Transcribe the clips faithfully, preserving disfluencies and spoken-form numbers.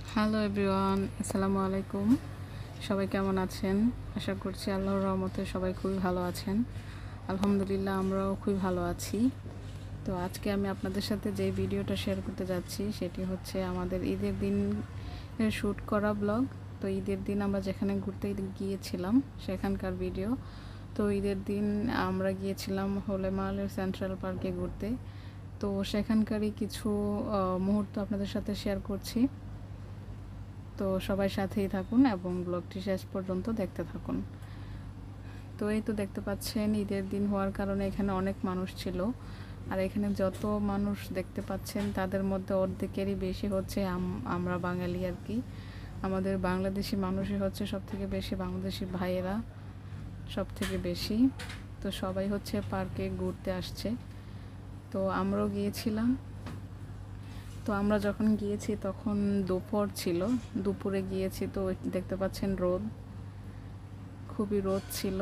Hello everyone, আসসালামু আলাইকুম। সবাই কেমন আছেন? আশা করছি আল্লাহর রহমতে সবাই খুবই ভালো আছেন। আলহামদুলিল্লাহ, আমরাও খুবই ভালো আছি। তো আজকে আমি আপনাদের সাথে যে ভিডিওটা শেয়ার করতে যাচ্ছি সেটি হচ্ছে আমাদের ঈদের দিন শ্যুট করা ব্লগ। তো ঈদের দিন আমরা যেখানে ঘুরতে গিয়েছিলাম সেখানকার ভিডিও। তো ঈদের দিন আমরা গিয়েছিলাম হোলেমালের সেন্ট্রাল পার্কে ঘুরতে। তো সেখানকারই কিছু মুহূর্ত আপনাদের সাথে শেয়ার করছি। তো সবাই সাথেই থাকুন এবং ব্লগটি শেষ পর্যন্ত দেখতে থাকুন। তো এই তো দেখতে পাচ্ছেন, ঈদের দিন হওয়ার কারণে এখানে অনেক মানুষ ছিল। আর এখানে যত মানুষ দেখতে পাচ্ছেন তাদের মধ্যে অর্ধেকেরই বেশি হচ্ছে আমরা বাঙালি আর কি। আমাদের বাংলাদেশি মানুষই হচ্ছে সব থেকে বেশি, বাংলাদেশি ভাইয়েরা সব থেকে বেশি। তো সবাই হচ্ছে পার্কে ঘুরতে আসছে। তো আমরাও গিয়েছিলাম। তো আমরা যখন গিয়েছি তখন দুপুর ছিল, দুপুরে গিয়েছি। তো দেখতে পাচ্ছেন রোদ, খুবই রোদ ছিল।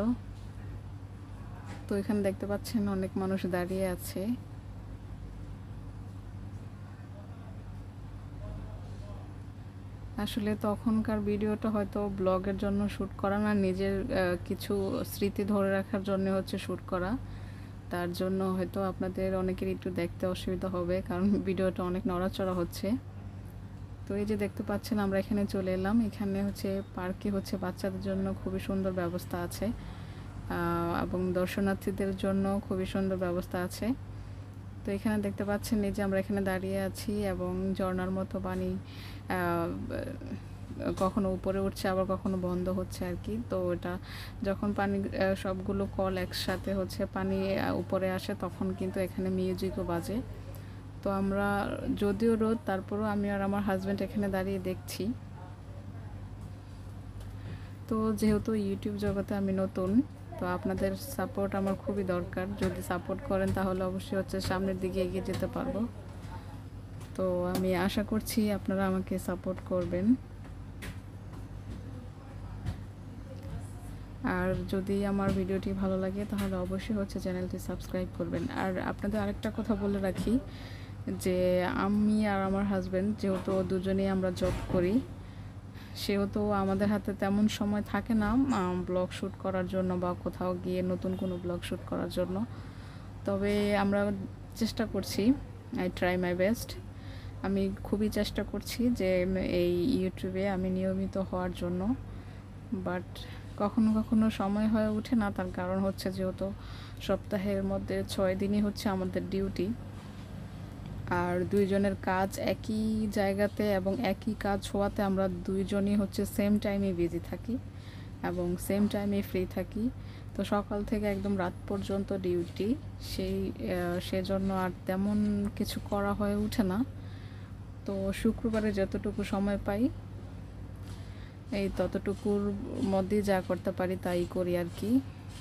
তো এখানে দেখতে পাচ্ছেন অনেক মানুষ দাঁড়িয়ে আছে। আসলে তখনকার ভিডিওটা হয়তো ব্লগের জন্য শ্যুট করা না, নিজের কিছু স্মৃতি ধরে রাখার জন্য হচ্ছে শ্যুট করা। তার জন্য হয়তো আপনাদের অনেকের একটু দেখতে অসুবিধা হবে, কারণ ভিডিওটা অনেক নড়াচড়া হচ্ছে। তো এই যে দেখতে পাচ্ছেন আমরা এখানে চলে এলাম। এখানে হচ্ছে পার্কে হচ্ছে বাচ্চাদের জন্য খুবই সুন্দর ব্যবস্থা আছে এবং দর্শনার্থীদের জন্য খুবই সুন্দর ব্যবস্থা আছে। তো এখানে দেখতে পাচ্ছেন এই যে আমরা এখানে দাঁড়িয়ে আছি এবং ঝর্ণার মতো পানি কখনো উপরে উঠছে আবার কখনো বন্ধ হচ্ছে আর কি। তো এটা যখন পানি সবগুলো কল একসাথে হচ্ছে পানি উপরে আসে তখন কিন্তু এখানে মিউজিকও বাজে। তো আমরা যদিও রোদ, তারপরও আমি আর আমার হাজব্যান্ড এখানে দাঁড়িয়ে দেখছি। তো যেহেতু ইউটিউব জগতে আমি নতুন, তো আপনাদের সাপোর্ট আমার খুবই দরকার। যদি সাপোর্ট করেন তাহলে অবশ্যই হচ্ছে সামনের দিকে এগিয়ে যেতে পারবো। তো আমি আশা করছি আপনারা আমাকে সাপোর্ট করবেন। আর যদি আমার ভিডিওটি ভালো লাগে তাহলে অবশ্যই হচ্ছে চ্যানেলটি সাবস্ক্রাইব করবেন। আর আপনাদের আরেকটা কথা বলে রাখি যে আমি আর আমার হাজব্যান্ড যেহেতু দুজনেই আমরা জব করি, সেহেতু আমাদের হাতে তেমন সময় থাকে না ব্লগ শ্যুট করার জন্য বা কোথাও গিয়ে নতুন কোনো ব্লগ শ্যুট করার জন্য। তবে আমরা চেষ্টা করছি, আই ট্রাই মাই বেস্ট। আমি খুবই চেষ্টা করছি যে এই ইউটিউবে আমি নিয়মিত হওয়ার জন্য, বাট কখনো কখনো সময় হয়ে ওঠে না। তার কারণ হচ্ছে যেহেতু সপ্তাহের মধ্যে ছয় দিনই হচ্ছে আমাদের ডিউটি, আর দুইজনের কাজ একই জায়গাতে এবং একই কাজ হওয়াতে আমরা দুইজনই হচ্ছে সেম টাইমে বিজি থাকি এবং সেম টাইমে ফ্রি থাকি। তো সকাল থেকে একদম রাত পর্যন্ত ডিউটি, সেই সেজন্য আর তেমন কিছু করা হয়ে ওঠে না। তো শুক্রবারে যতটুকু সময় পাই এই ততটুকুর মধ্যেই যা করতে পারি তাই করি আর কি।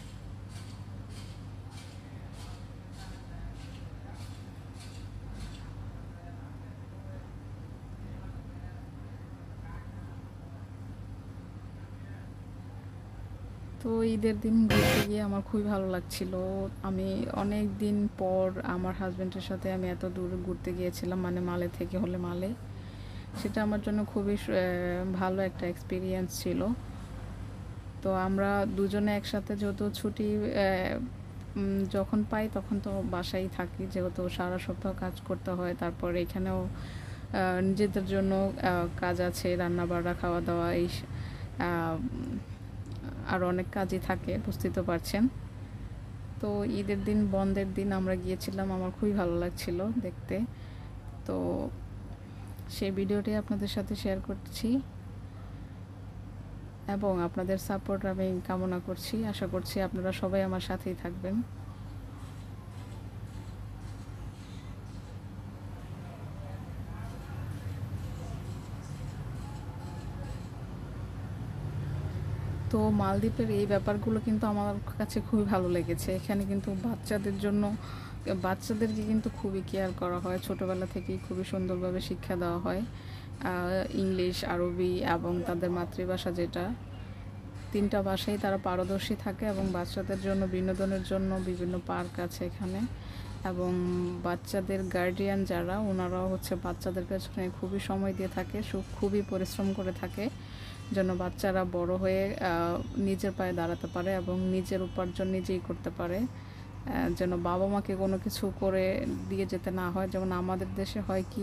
তো ঈদের দিন ঘুরতে গিয়ে আমার খুবই ভালো লাগছিল। আমি অনেক দিন পর আমার হাজব্যান্ডের সাথে আমি এত দূর ঘুরতে গিয়েছিলাম, মানে মালে থেকে হলে মালে। সেটা আমার জন্য খুবই ভালো একটা এক্সপিরিয়েন্স ছিল। তো আমরা দুজনে একসাথে যেহেতু ছুটি যখন পাই তখন তো বাসায় থাকি, যেহেতু সারা সপ্তাহ কাজ করতে হয়। তারপর এখানেও নিজেদের জন্য কাজ আছে, রান্না বান্না, খাওয়া দাওয়া, এই আর অনেক কাজই থাকে, বুঝতেই তো পারছেন। তো ঈদের দিন, বন্ধের দিন আমরা গিয়েছিলাম, আমার খুবই ভালো লাগছিল দেখতে। তো সেই ভিডিওটি আপনাদের সাথে শেয়ার করছি এবং আপনাদের সাপোর্ট আমি কামনা করছি। আশা করছি আপনারা সবাই আমার সাথেই থাকবেন। তো মালদ্বীপের এই ব্যাপারগুলো কিন্তু আমার কাছে খুবই ভালো লেগেছে। এখানে কিন্তু বাচ্চাদের জন্য, বাচ্চাদেরকে কিন্তু খুবই কেয়ার করা হয়, ছোটোবেলা থেকেই খুবই সুন্দরভাবে শিক্ষা দেওয়া হয়। ইংলিশ, আরবি এবং তাদের মাতৃভাষা যেটা, তিনটা ভাষায় তারা পারদর্শী থাকে। এবং বাচ্চাদের জন্য বিনোদনের জন্য বিভিন্ন পার্ক আছে এখানে, এবং বাচ্চাদের গার্ডিয়ান যারা, ওনারাও হচ্ছে বাচ্চাদের পেছনে খুবই সময় দিয়ে থাকে, খুবই পরিশ্রম করে থাকে যেন বাচ্চারা বড় হয়ে নিজের পায়ে দাঁড়াতে পারে এবং নিজের উপার্জন নিজেই করতে পারে, যেন বাবা মাকে কোনো কিছু করে দিয়ে যেতে না হয়। যেমন আমাদের দেশে হয় কি,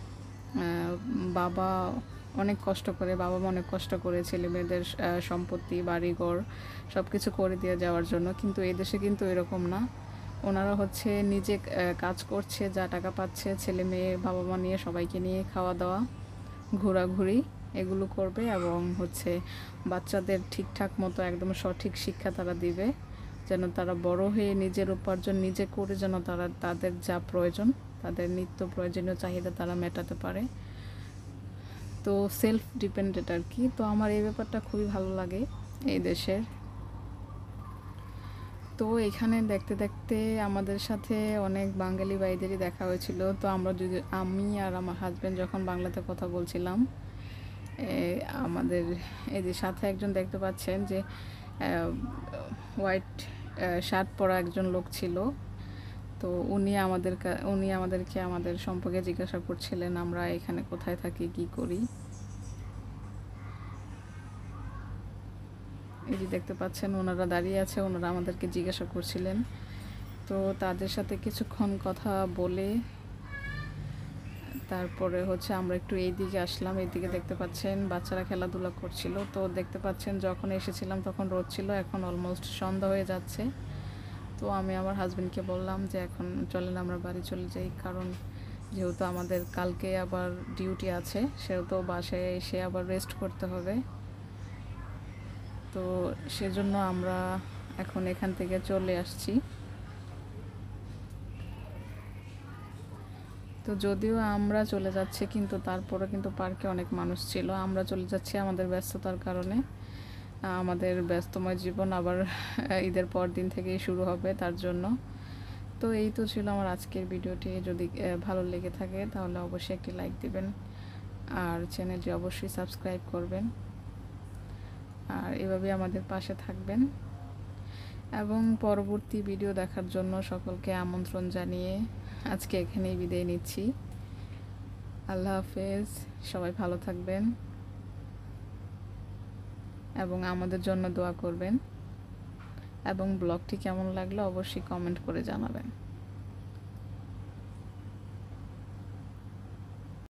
বাবা অনেক কষ্ট করে বাবা মা অনেক কষ্ট করে ছেলে মেয়েদের সম্পত্তি বাড়িঘর সব কিছু করে দিয়ে যাওয়ার জন্য, কিন্তু এই দেশে কিন্তু এরকম না। ওনারা হচ্ছে নিজে কাজ করছে, যা টাকা পাচ্ছে ছেলে মেয়ে বাবা মা নিয়ে সবাইকে নিয়ে খাওয়া দাওয়া ঘোরাঘুরি এগুলো করবে এবং হচ্ছে বাচ্চাদের ঠিকঠাক মতো একদম সঠিক শিক্ষা তারা দিবে, যেন তারা বড় হয়ে নিজের উপার্জন নিজে করে যেন তারা তাদের যা প্রয়োজন, তাদের নিত্য প্রয়োজনীয় চাহিদা তারা মেটাতে পারে। তো সেলফ ডিপেন্ডেন্ট আর কি। তো আমার এই ব্যাপারটা খুবই ভালো লাগে এই দেশের। তো এখানে দেখতে দেখতে আমাদের সাথে অনেক বাঙালি ভাইদেরই দেখা হয়েছিল। তো আমরা যদি আমি আর আমার হাজব্যান্ড যখন বাংলাতে কথা বলছিলাম, আমাদের এই যে সাথে একজন দেখতে পাচ্ছেন যে হোয়াইট শার্ট পরা একজন লোক ছিল। তো উনি আমাদের উনি আমাদেরকে আমাদের সম্পর্কে জিজ্ঞাসা করছিলেন আমরা এখানে কোথায় থাকি, কি করি। এই যে দেখতে পাচ্ছেন ওনারা দাঁড়িয়ে আছে, ওনারা আমাদেরকে জিজ্ঞাসা করছিলেন। তো তাদের সাথে কিছুক্ষণ কথা বলে তারপরে হচ্ছে আমরা একটু এই দিকে আসলাম। এইদিকে দেখতে পাচ্ছেন বাচ্চারা খেলাধুলা করছিল। তো দেখতে পাচ্ছেন যখন এসেছিলাম তখন রোদ ছিল, এখন অলমোস্ট সন্ধ্যা হয়ে যাচ্ছে। তো আমি আমার হাজব্যান্ডকে বললাম যে এখন চলেন আমরা বাড়ি চলে যাই, কারণ যেহেতু আমাদের কালকে আবার ডিউটি আছে, সেহেতু বাসায় এসে আবার রেস্ট করতে হবে। তো সেজন্য আমরা এখন এখান থেকে চলে আসছি। তো যদিও আমরা চলে যাচ্ছি, কিন্তু তারপরে কিন্তু পার্কে অনেক মানুষ ছিল। আমরা চলে যাচ্ছি আমাদের ব্যস্ততার কারণে। আমাদের ব্যস্তময় জীবন আবার ঈদের পর দিন থেকেই শুরু হবে, তার জন্য। তো এই তো ছিল আমার আজকের ভিডিওটি। যদি ভালো লেগে থাকে তাহলে অবশ্যই একটি লাইক দিবেন আর চ্যানেলটি অবশ্যই সাবস্ক্রাইব করবেন, আর এভাবে আমাদের পাশে থাকবেন। এবং পরবর্তী ভিডিও দেখার জন্য সকলকে আমন্ত্রণ জানিয়ে আজকে এখানেই বিদায় নিচ্ছি। আল্লাহ হাফেজ, সবাই ভালো থাকবেন এবং আমাদের জন্য দোয়া করবেন, এবং ব্লগটি কেমন লাগলো অবশ্যই কমেন্ট করে জানাবেন।